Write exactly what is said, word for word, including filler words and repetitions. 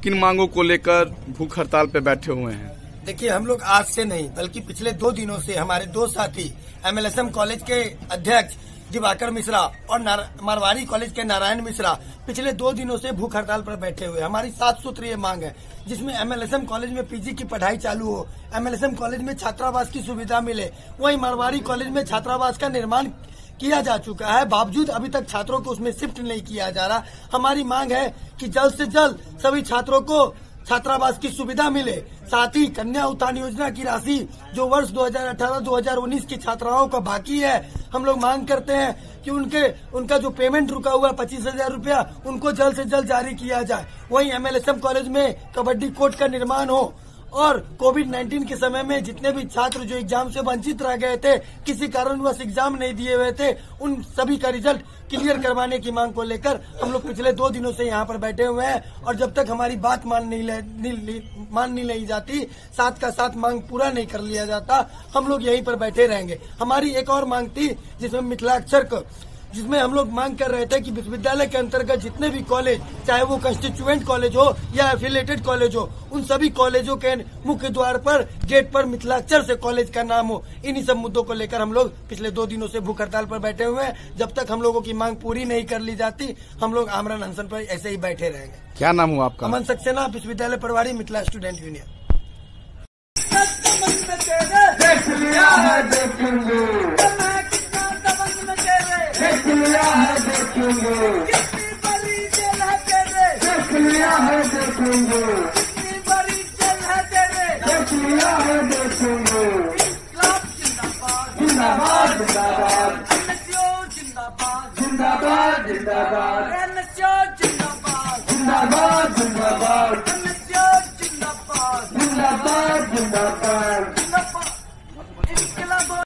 किन मांगों को लेकर भूख हड़ताल पे बैठे हुए हैं? देखिए, हम लोग आज से नहीं बल्कि पिछले दो दिनों से हमारे दो साथी एमएलएसएम कॉलेज के अध्यक्ष दिवाकर मिश्रा और मारवाड़ी कॉलेज के नारायण मिश्रा पिछले दो दिनों से भूख हड़ताल पर बैठे हुए। हमारी सात सूत्रीय मांग है, जिसमें एमएलएसएम कॉलेज में पीजी की पढ़ाई चालू हो, एमएलएसएम कॉलेज में छात्रावास की सुविधा मिले, वहीं मारवाड़ी कॉलेज में छात्रावास का निर्माण किया जा चुका है, बावजूद अभी तक छात्रों को उसमें शिफ्ट नहीं किया जा रहा। हमारी मांग है कि जल्द से जल्द सभी छात्रों को छात्रावास की सुविधा मिले। साथ ही कन्या उत्थान योजना की राशि जो वर्ष दो हज़ार अठारह दो हज़ार उन्नीस की छात्राओं का बाकी है, हम लोग मांग करते हैं कि उनके उनका जो पेमेंट रुका हुआ पच्चीस हजार रूपया उनको जल्द से जल्द जारी किया जाए। वहीं एमएलएसएम कॉलेज में कबड्डी कोर्ट का निर्माण हो और कोविड नाइन्टीन के समय में जितने भी छात्र जो एग्जाम से वंचित रह गए थे, किसी कारणवश एग्जाम नहीं दिए हुए थे, उन सभी का रिजल्ट क्लियर करवाने की मांग को लेकर हम लोग पिछले दो दिनों से यहाँ पर बैठे हुए हैं। और जब तक हमारी बात मान नहीं ले, नहीं, मान नहीं ली जाती, साथ का साथ मांग पूरा नहीं कर लिया जाता, हम लोग यहीं पर बैठे रहेंगे। हमारी एक और मांग थी जिसमें मिथिलाक्षर को जिसमें हम लोग मांग कर रहे थे कि विश्वविद्यालय के अंतर्गत जितने भी कॉलेज, चाहे वो कंस्टिट्यूएंट कॉलेज हो या एफिलेटेड कॉलेज हो, उन सभी कॉलेजों के मुख्य द्वार पर गेट पर मिथिलाक्षर से कॉलेज का नाम हो। इन्हीं सब मुद्दों को लेकर हम लोग पिछले दो दिनों से भूख हड़ताल पर बैठे हुए हैं। जब तक हम लोगों की मांग पूरी नहीं कर ली जाती, हम लोग आमरण अनशन पर ऐसे ही बैठे रहेंगे। क्या नाम हुआ आपका? अमन सक्सेना, विश्वविद्यालय प्रभारी, मिथिला स्टूडेंट यूनियन। कितनी बड़ी जेल है तेरे, कितनी बड़ी जेल है तेरे, इन्कलाब जिंदाबाद जिंदाबाद जिंदाबाद, एनएसयू जिंदाबाद जिंदाबाद जिंदाबाद, एनएसयू जिंदाबाद जिंदाबाद जिंदाबाद, एनएसयू जिंदाबाद जिंदाबाद जिंदाबाद।